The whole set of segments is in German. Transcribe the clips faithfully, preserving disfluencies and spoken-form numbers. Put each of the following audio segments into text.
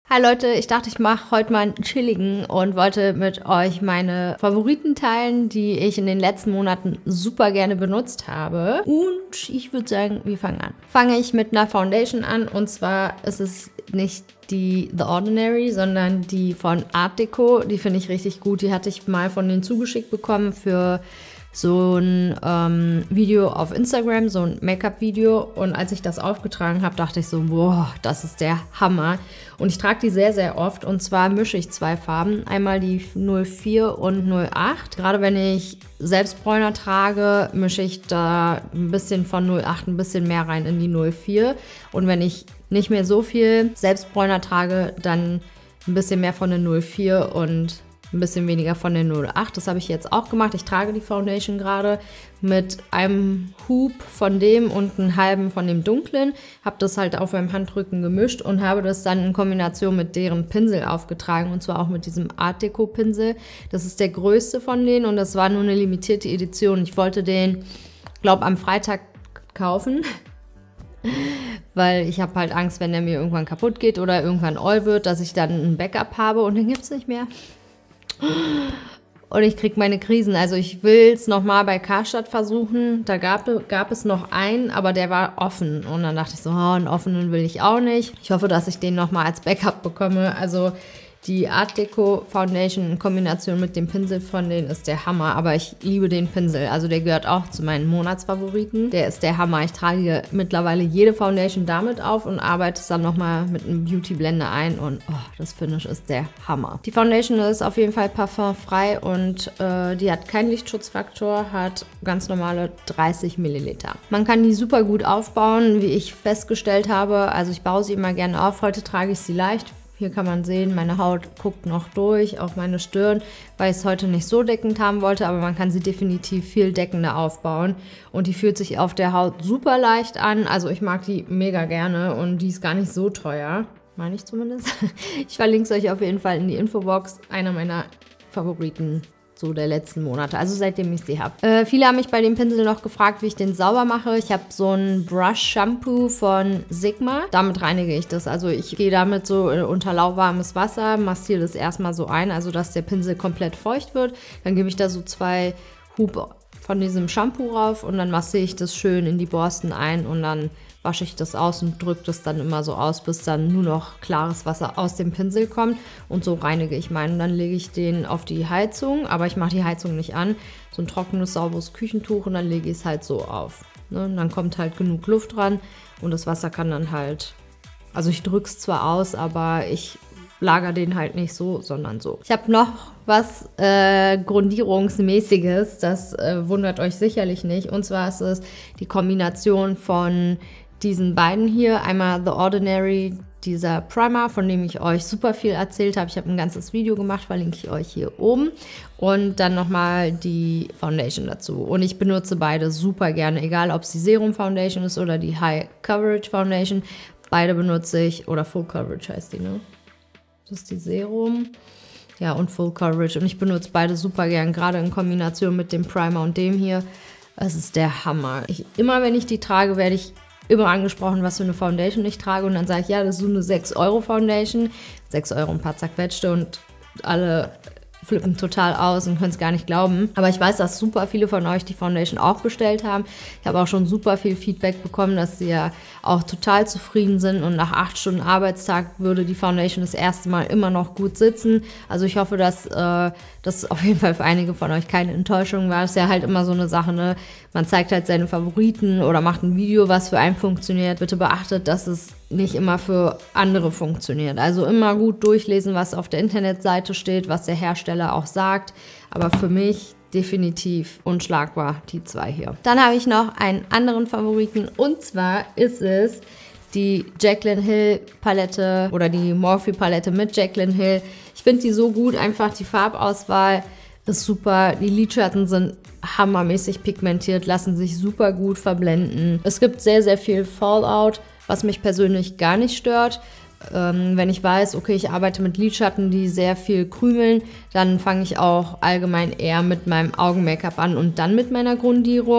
Hi Leute, ich dachte, ich mache heute mal einen chilligen und wollte mit euch meine Favoriten teilen, die ich in den letzten Monaten super gerne benutzt habe. Und ich würde sagen, wir fangen an. Fange ich mit einer Foundation an, und zwar ist es nicht die The Ordinary, sondern die von Art Deco. Die finde ich richtig gut. Die hatte ich mal von denen zugeschickt bekommen für so ein ähm, Video auf Instagram, so ein Make-up-Video. Und als ich das aufgetragen habe, dachte ich so, boah, das ist der Hammer. Und ich trage die sehr, sehr oft. Und zwar mische ich zwei Farben. Einmal die null vier und null acht. Gerade wenn ich Selbstbräuner trage, mische ich da ein bisschen von null acht ein bisschen mehr rein in die null vier. Und wenn ich nicht mehr so viel Selbstbräuner trage, dann ein bisschen mehr von der null vier und ein bisschen weniger von der null acht. Das habe ich jetzt auch gemacht. Ich trage die Foundation gerade mit einem Hub von dem und einem halben von dem dunklen. Habe das halt auf meinem Handrücken gemischt und habe das dann in Kombination mit deren Pinsel aufgetragen. Und zwar auch mit diesem Art Deco Pinsel. Das ist der größte von denen und das war nur eine limitierte Edition. Ich wollte den, glaube am Freitag kaufen. Weil ich habe halt Angst, wenn der mir irgendwann kaputt geht oder irgendwann all wird, dass ich dann ein Backup habe und den gibt es nicht mehr. Und ich kriege meine Krisen. Also ich will es nochmal bei Karstadt versuchen. Da gab, gab es noch einen, aber der war offen. Und dann dachte ich so, oh, einen offenen will ich auch nicht. Ich hoffe, dass ich den nochmal als Backup bekomme. Also die Art Deco Foundation in Kombination mit dem Pinsel von denen ist der Hammer. Aber ich liebe den Pinsel. Also der gehört auch zu meinen Monatsfavoriten. Der ist der Hammer. Ich trage mittlerweile jede Foundation damit auf und arbeite es dann nochmal mit einem Beauty Blender ein. Und oh, das Finish ist der Hammer. Die Foundation ist auf jeden Fall parfumfrei und äh, die hat keinen Lichtschutzfaktor, hat ganz normale dreißig Milliliter. Man kann die super gut aufbauen, wie ich festgestellt habe. Also ich baue sie immer gerne auf. Heute trage ich sie leicht. Hier kann man sehen, meine Haut guckt noch durch, auch meine Stirn, weil ich es heute nicht so deckend haben wollte, aber man kann sie definitiv viel deckender aufbauen. Und die fühlt sich auf der Haut super leicht an, also ich mag die mega gerne und die ist gar nicht so teuer, meine ich zumindest. Ich verlinke es euch auf jeden Fall in die Infobox, einer meiner Favoriten so der letzten Monate, also seitdem ich sie habe. Äh, viele haben mich bei dem Pinsel noch gefragt, wie ich den sauber mache. Ich habe so ein Brush-Shampoo von Sigma. Damit reinige ich das. Also ich gehe damit so unter lauwarmes Wasser, massiere das erstmal so ein, also dass der Pinsel komplett feucht wird. Dann gebe ich da so zwei Hub von diesem Shampoo rauf und dann massiere ich das schön in die Borsten ein und dann wasche ich das aus und drücke das dann immer so aus, bis dann nur noch klares Wasser aus dem Pinsel kommt. Und so reinige ich meinen. Und dann lege ich den auf die Heizung, aber ich mache die Heizung nicht an. So ein trockenes, sauberes Küchentuch und dann lege ich es halt so auf. Ne? Und dann kommt halt genug Luft dran und das Wasser kann dann halt, also ich drücke es zwar aus, aber ich lager den halt nicht so, sondern so. Ich habe noch was äh, Grundierungsmäßiges, das äh, wundert euch sicherlich nicht. Und zwar ist es die Kombination von diesen beiden hier. Einmal The Ordinary, dieser Primer, von dem ich euch super viel erzählt habe. Ich habe ein ganzes Video gemacht, verlinke ich euch hier oben. Und dann nochmal die Foundation dazu. Und ich benutze beide super gerne, egal ob es die Serum Foundation ist oder die High Coverage Foundation. Beide benutze ich, oder Full Coverage heißt die, ne? Das ist die Serum. Ja, und Full Coverage. Und ich benutze beide super gern, gerade in Kombination mit dem Primer und dem hier. Es ist der Hammer. Ich, immer wenn ich die trage, werde ich immer angesprochen, was für eine Foundation ich trage. Und dann sage ich, ja, das ist so eine sechs Euro Foundation. sechs Euro ein paar zerquetschte und alle flippen total aus und können es gar nicht glauben. Aber ich weiß, dass super viele von euch die Foundation auch bestellt haben. Ich habe auch schon super viel Feedback bekommen, dass sie ja auch total zufrieden sind und nach acht Stunden Arbeitstag würde die Foundation das erste Mal immer noch gut sitzen. Also ich hoffe, dass äh, das auf jeden Fall für einige von euch keine Enttäuschung war. Das ist ja halt immer so eine Sache, ne? Man zeigt halt seine Favoriten oder macht ein Video, was für einen funktioniert. Bitte beachtet, dass es nicht immer für andere funktioniert. Also immer gut durchlesen, was auf der Internetseite steht, was der Hersteller auch sagt. Aber für mich definitiv unschlagbar, die zwei hier. Dann habe ich noch einen anderen Favoriten und zwar ist es die Jaclyn Hill Palette oder die Morphe Palette mit Jaclyn Hill. Ich finde die so gut, einfach die Farbauswahl ist super. Die Lidschatten sind hammermäßig pigmentiert, lassen sich super gut verblenden. Es gibt sehr, sehr viel Fallout, was mich persönlich gar nicht stört. Ähm, wenn ich weiß, okay, ich arbeite mit Lidschatten, die sehr viel krümeln, dann fange ich auch allgemein eher mit meinem Augen-Make-up an und dann mit meiner Grundierung.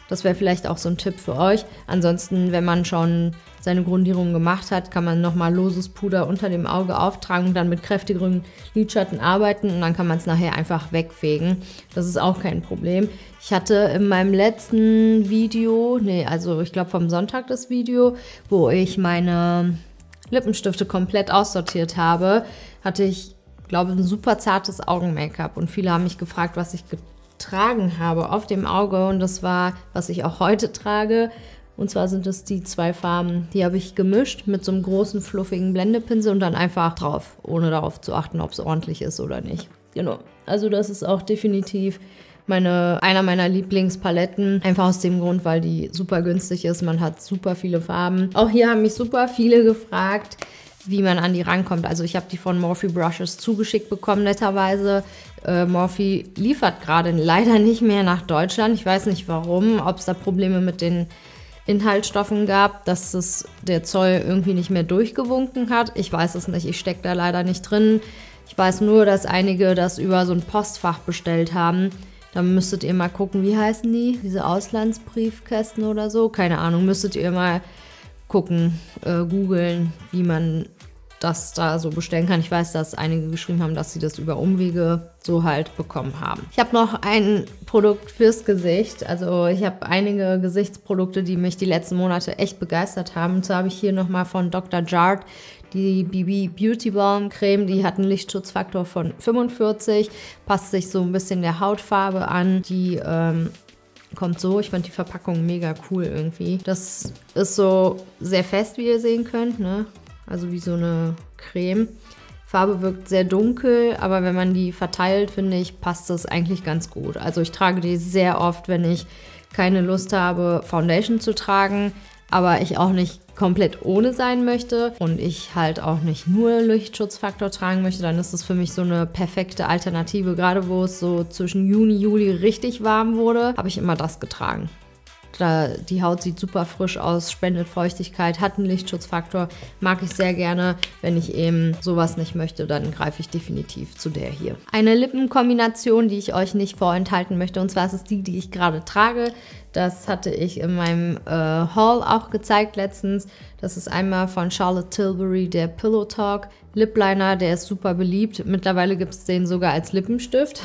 Das wäre vielleicht auch so ein Tipp für euch. Ansonsten, wenn man schon seine Grundierung gemacht hat, kann man nochmal loses Puder unter dem Auge auftragen und dann mit kräftigeren Lidschatten arbeiten und dann kann man es nachher einfach wegfegen. Das ist auch kein Problem. Ich hatte in meinem letzten Video, nee, also ich glaube vom Sonntag das Video, wo ich meine Lippenstifte komplett aussortiert habe, hatte ich, glaube ich, ein super zartes Augen-Make-up und viele haben mich gefragt, was ich getragen habe auf dem Auge und das war, was ich auch heute trage. Und zwar sind es die zwei Farben, die habe ich gemischt mit so einem großen, fluffigen Blendepinsel und dann einfach drauf, ohne darauf zu achten, ob es ordentlich ist oder nicht. Genau, also das ist auch definitiv meine, einer meiner Lieblingspaletten. Einfach aus dem Grund, weil die super günstig ist. Man hat super viele Farben. Auch hier haben mich super viele gefragt, wie man an die rankommt. Also ich habe die von Morphe Brushes zugeschickt bekommen, netterweise. Äh, Morphe liefert gerade leider nicht mehr nach Deutschland. Ich weiß nicht warum, ob es da Probleme mit den Inhaltsstoffen gab, dass es der Zoll irgendwie nicht mehr durchgewunken hat. Ich weiß es nicht, ich stecke da leider nicht drin. Ich weiß nur, dass einige das über so ein Postfach bestellt haben. Da müsstet ihr mal gucken, wie heißen die? Diese Auslandsbriefkästen oder so? Keine Ahnung, müsstet ihr mal gucken, äh, googeln, wie man das da so bestellen kann. Ich weiß, dass einige geschrieben haben, dass sie das über Umwege so halt bekommen haben. Ich habe noch ein Produkt fürs Gesicht. Also ich habe einige Gesichtsprodukte, die mich die letzten Monate echt begeistert haben. Und zwar habe ich hier nochmal von Doktor Jart die B B Beauty Balm Creme. Die hat einen Lichtschutzfaktor von fünfundvierzig, passt sich so ein bisschen der Hautfarbe an. Die ähm, kommt so, ich fand die Verpackung mega cool irgendwie. Das ist so sehr fest, wie ihr sehen könnt, ne? Also wie so eine Creme. Farbe wirkt sehr dunkel, aber wenn man die verteilt, finde ich, passt das eigentlich ganz gut. Also ich trage die sehr oft, wenn ich keine Lust habe, Foundation zu tragen, aber ich auch nicht komplett ohne sein möchte und ich halt auch nicht nur Lichtschutzfaktor tragen möchte, dann ist das für mich so eine perfekte Alternative. Gerade wo es so zwischen Juni, Juli richtig warm wurde, habe ich immer das getragen. Da, die Haut sieht super frisch aus, spendet Feuchtigkeit, hat einen Lichtschutzfaktor, mag ich sehr gerne. Wenn ich eben sowas nicht möchte, dann greife ich definitiv zu der hier. Eine Lippenkombination, die ich euch nicht vorenthalten möchte, und zwar ist es die, die ich gerade trage. Das hatte ich in meinem äh, Haul auch gezeigt letztens. Das ist einmal von Charlotte Tilbury, der Pillow Talk Lip Liner, der ist super beliebt. Mittlerweile gibt es den sogar als Lippenstift.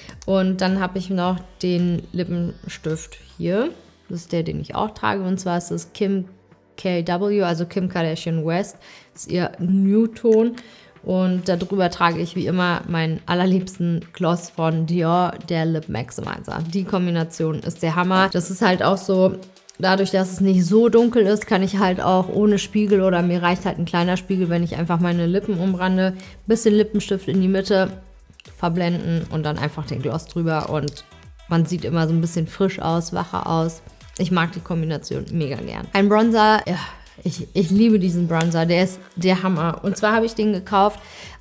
Und dann habe ich noch den Lippenstift hier. Das ist der, den ich auch trage. Und zwar ist es Kim K W, also Kim Kardashian West. Das ist ihr Nude-Ton. Und darüber trage ich wie immer meinen allerliebsten Gloss von Dior, der Lip Maximizer. Die Kombination ist der Hammer. Das ist halt auch so, dadurch, dass es nicht so dunkel ist, kann ich halt auch ohne Spiegel oder mir reicht halt ein kleiner Spiegel, wenn ich einfach meine Lippen umrande, bisschen Lippenstift in die Mitte verblenden und dann einfach den Gloss drüber und man sieht immer so ein bisschen frisch aus, wacher aus. Ich mag die Kombination mega gern. Ein Bronzer, ja, ich, ich liebe diesen Bronzer, der ist der Hammer. Und zwar habe ich den gekauft,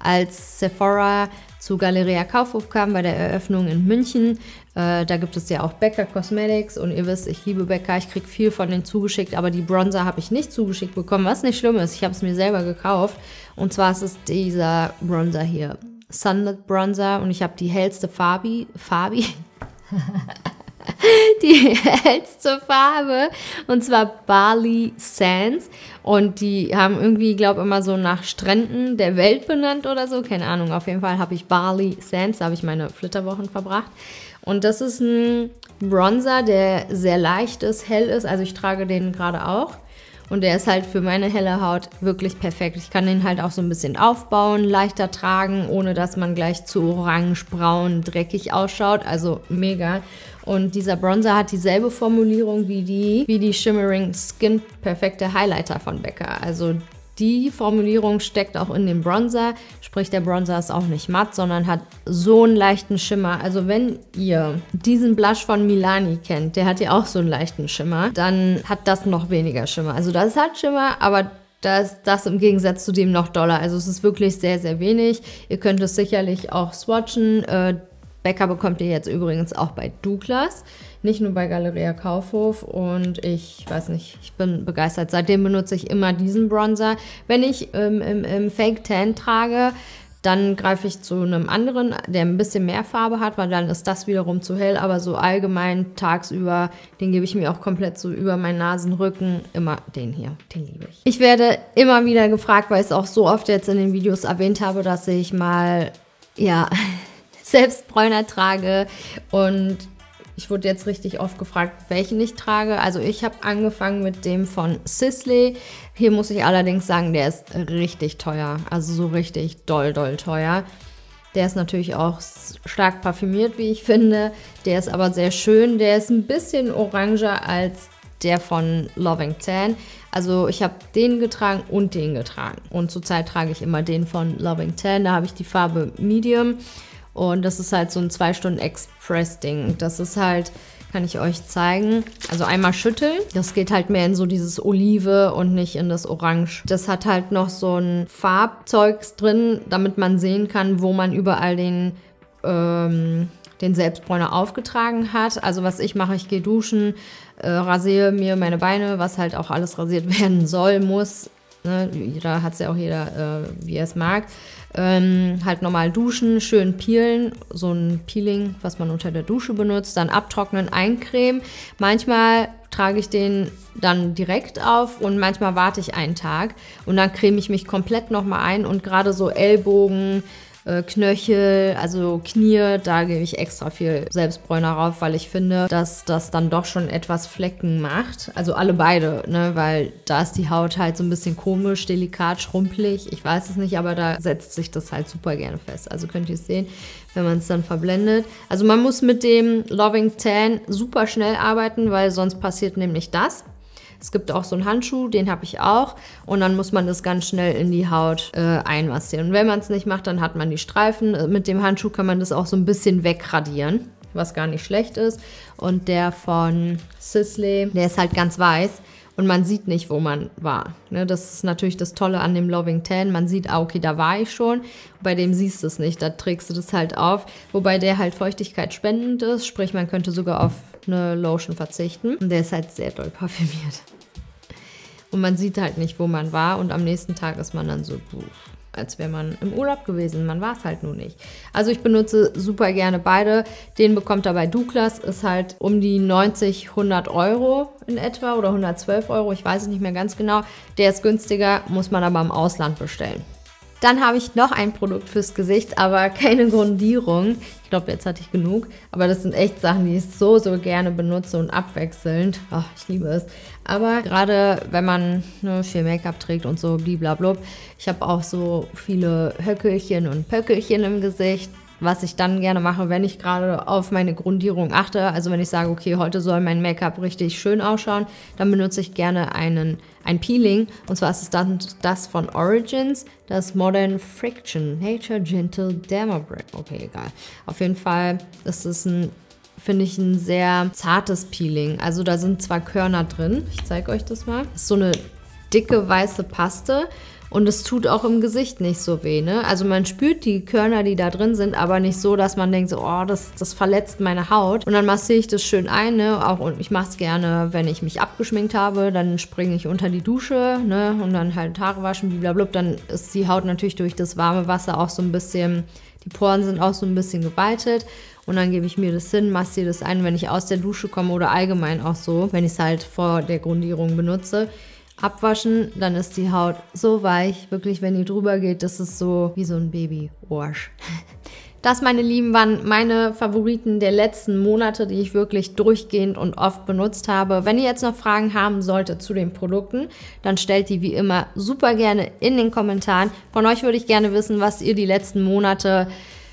als Sephora zu Galeria Kaufhof kam bei der Eröffnung in München. Äh, da gibt es ja auch Becca Cosmetics und ihr wisst, ich liebe Becca, ich kriege viel von denen zugeschickt, aber die Bronzer habe ich nicht zugeschickt bekommen, was nicht schlimm ist, ich habe es mir selber gekauft. Und zwar ist es dieser Bronzer hier, Sunlit Bronzer, und ich habe die hellste Farbe, Farbe, die hellste Farbe, und zwar Bali Sands, und die haben irgendwie, glaube ich, immer so nach Stränden der Welt benannt oder so, keine Ahnung, auf jeden Fall habe ich Bali Sands, da habe ich meine Flitterwochen verbracht, und das ist ein Bronzer, der sehr leicht ist, hell ist, also ich trage den gerade auch. Und der ist halt für meine helle Haut wirklich perfekt. Ich kann den halt auch so ein bisschen aufbauen, leichter tragen, ohne dass man gleich zu orange, braun, dreckig ausschaut. Also mega. Und dieser Bronzer hat dieselbe Formulierung wie die, wie die Shimmering Skin Perfekte Highlighter von Becca. Also die Formulierung steckt auch in dem Bronzer, sprich der Bronzer ist auch nicht matt, sondern hat so einen leichten Schimmer. Also wenn ihr diesen Blush von Milani kennt, der hat ja auch so einen leichten Schimmer, dann hat das noch weniger Schimmer. Also das hat Schimmer, aber das, das im Gegensatz zu dem noch doller. Also es ist wirklich sehr, sehr wenig. Ihr könnt es sicherlich auch swatchen. Äh, Becca bekommt ihr jetzt übrigens auch bei Douglas, nicht nur bei Galeria Kaufhof, und ich weiß nicht, ich bin begeistert. Seitdem benutze ich immer diesen Bronzer. Wenn ich ähm, im, im Fake Tan trage, Dann greife ich zu einem anderen, der ein bisschen mehr Farbe hat, weil dann ist das wiederum zu hell. Aber so allgemein tagsüber, den gebe ich mir auch komplett so über meinen Nasenrücken. Immer den hier, den liebe ich. Ich werde immer wieder gefragt, weil ich es auch so oft jetzt in den Videos erwähnt habe, dass ich mal, ja, Selbstbräuner trage. Und ich wurde jetzt richtig oft gefragt, welchen ich trage. Also ich habe angefangen mit dem von Sisley. Hier muss ich allerdings sagen, der ist richtig teuer. Also so richtig doll, doll teuer. Der ist natürlich auch stark parfümiert, wie ich finde. Der ist aber sehr schön. Der ist ein bisschen oranger als der von Loving Tan. Also ich habe den getragen und den getragen. Und zurzeit trage ich immer den von Loving Tan. Da habe ich die Farbe Medium. Und das ist halt so ein zwei Stunden Express-Ding. Das ist halt, kann ich euch zeigen, also einmal schütteln. Das geht halt mehr in so dieses Olive und nicht in das Orange. Das hat halt noch so ein Farbzeugs drin, damit man sehen kann, wo man überall den, ähm, den Selbstbräuner aufgetragen hat. Also was ich mache, ich gehe duschen, äh, rasiere mir meine Beine, was halt auch alles rasiert werden soll, muss. Ne? Da hat es ja auch jeder, äh, wie er es mag. Ähm, halt normal duschen, schön peelen, so ein Peeling, was man unter der Dusche benutzt, dann abtrocknen, eincremen. Manchmal trage ich den dann direkt auf und manchmal warte ich einen Tag und dann creme ich mich komplett nochmal ein und gerade so Ellbogen, äh, Knöchel, also Knie, da gebe ich extra viel Selbstbräuner rauf, weil ich finde, dass das dann doch schon etwas Flecken macht. Also alle beide, ne, weil da ist die Haut halt so ein bisschen komisch, delikat, schrumpelig. Ich weiß es nicht, aber da setzt sich das halt super gerne fest. Also könnt ihr es sehen, wenn man es dann verblendet. Also man muss mit dem Loving Tan super schnell arbeiten, weil sonst passiert nämlich das. Es gibt auch so einen Handschuh, den habe ich auch. Und dann muss man das ganz schnell in die Haut äh, einmassieren. Und wenn man es nicht macht, dann hat man die Streifen. Mit dem Handschuh kann man das auch so ein bisschen wegradieren, was gar nicht schlecht ist. Und der von Sisley, der ist halt ganz weiß. Und man sieht nicht, wo man war. Ne, das ist natürlich das Tolle an dem Loving Tan. Man sieht, ah, okay, da war ich schon. Bei dem siehst du es nicht, da trägst du das halt auf. Wobei der halt Feuchtigkeit spendend ist. Sprich, man könnte sogar auf eine Lotion verzichten. Und der ist halt sehr doll parfümiert. Und man sieht halt nicht, wo man war. Und am nächsten Tag ist man dann so, als wäre man im Urlaub gewesen. Man war es halt nur nicht. Also ich benutze super gerne beide. Den bekommt er bei Douglas, ist halt um die neunzig, hundert Euro in etwa oder hundertzwölf Euro. Ich weiß es nicht mehr ganz genau. Der ist günstiger, muss man aber im Ausland bestellen. Dann habe ich noch ein Produkt fürs Gesicht, aber keine Grundierung. Ich glaube, jetzt hatte ich genug. Aber das sind echt Sachen, die ich so, so gerne benutze und abwechselnd. Oh, ich liebe es. Aber gerade wenn man ne, viel Make-up trägt und so blablabla. Ich habe auch so viele Höckelchen und Pöckelchen im Gesicht. Was ich dann gerne mache, wenn ich gerade auf meine Grundierung achte, also wenn ich sage, okay, heute soll mein Make-up richtig schön ausschauen, dann benutze ich gerne einen, ein Peeling. Und zwar ist es dann das von Origins, das Modern Friction Nature Gentle Dermabrasion. Okay, egal. Auf jeden Fall ist es ein, finde ich, ein sehr zartes Peeling. Also da sind zwar Körner drin, ich zeige euch das mal. Das ist so eine dicke weiße Paste. Und es tut auch im Gesicht nicht so weh, ne? Also man spürt die Körner, die da drin sind, aber nicht so, dass man denkt, so, oh, das, das verletzt meine Haut. Und dann massiere ich das schön ein, ne? Auch, und ich mache es gerne, wenn ich mich abgeschminkt habe, dann springe ich unter die Dusche, ne? Und dann halt Haare waschen, blablabla. Dann ist die Haut natürlich durch das warme Wasser auch so ein bisschen, die Poren sind auch so ein bisschen geweitet. Und dann gebe ich mir das hin, massiere das ein, wenn ich aus der Dusche komme oder allgemein auch so, wenn ich es halt vor der Grundierung benutze. Abwaschen, dann ist die Haut so weich, wirklich, wenn die drüber geht, das ist so wie so ein Baby-Wash. Das, meine Lieben, waren meine Favoriten der letzten Monate, die ich wirklich durchgehend und oft benutzt habe. Wenn ihr jetzt noch Fragen haben solltet zu den Produkten, dann stellt die wie immer super gerne in den Kommentaren. Von euch würde ich gerne wissen, was ihr die letzten Monate,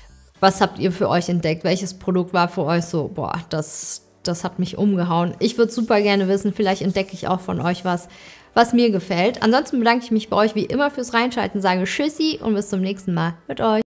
was habt ihr für euch entdeckt? Welches Produkt war für euch so, boah, das, das hat mich umgehauen. Ich würde super gerne wissen, vielleicht entdecke ich auch von euch was, was mir gefällt. Ansonsten bedanke ich mich bei euch wie immer fürs Reinschalten, sage Tschüssi und bis zum nächsten Mal mit euch.